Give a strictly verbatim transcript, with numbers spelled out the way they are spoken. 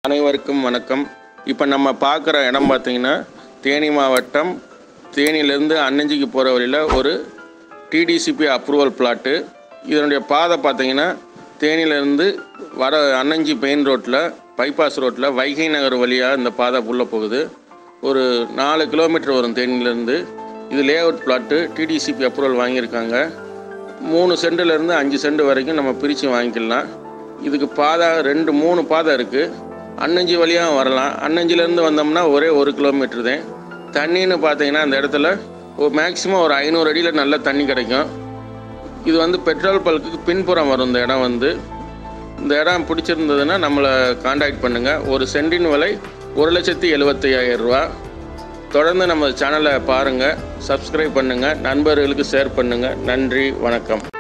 அனைவருக்கும் வணக்கம். இப்போ நம்ம பார்க்குற இடம் பார்த்திங்கன்னா தேனி மாவட்டம் தேனியிலேருந்து அன்னஞ்சிக்கு போகிற வழியில் ஒரு டிடிசிபி அப்ரூவல் பிளாட்டு. இதனுடைய பாதை பார்த்திங்கன்னா தேனியிலேருந்து வர அன்னஞ்சி மெயின் ரோட்டில் பைபாஸ் ரோட்டில் வைகை நகர் வழியாக இந்த பாதை உள்ளே போகுது. ஒரு நாலு கிலோமீட்டர் வரும் தேனியிலேருந்து. இது layout plot. DTCP approval வாங்கியிருக்காங்க. மூணு சென்டிலேருந்து அஞ்சு சென்ட் வரைக்கும் நம்ம பிரித்து வாங்கிக்கலாம். இதுக்கு பாதை ரெண்டு மூணு பாதை இருக்குது. அன்னஞ்சி வழியாக வரலாம். அன்னஞ்சிலேருந்து வந்தோம்னா ஒரே ஒரு கிலோமீட்டர் தான். தண்ணின்னு பார்த்தீங்கன்னா அந்த இடத்துல ஒரு மேக்ஸிமம் ஒரு ஐநூறு அடியில் நல்ல தண்ணி கிடைக்கும். இது வந்து பெட்ரோல் பல்க்குக்கு பின்புறம் வரும். இந்த இடம் வந்து இந்த இடம் பிடிச்சிருந்ததுன்னா நம்மளை காண்டாக்ட் பண்ணுங்கள். ஒரு சென்டின் விலை ஒரு லட்சத்தி எழுபத்தி ஐயாயிரம் ரூபா. தொடர்ந்து நம்ம சேனலை பாருங்கள், சப்ஸ்கிரைப் பண்ணுங்கள், நண்பர்களுக்கு ஷேர் பண்ணுங்கள். நன்றி, வணக்கம்.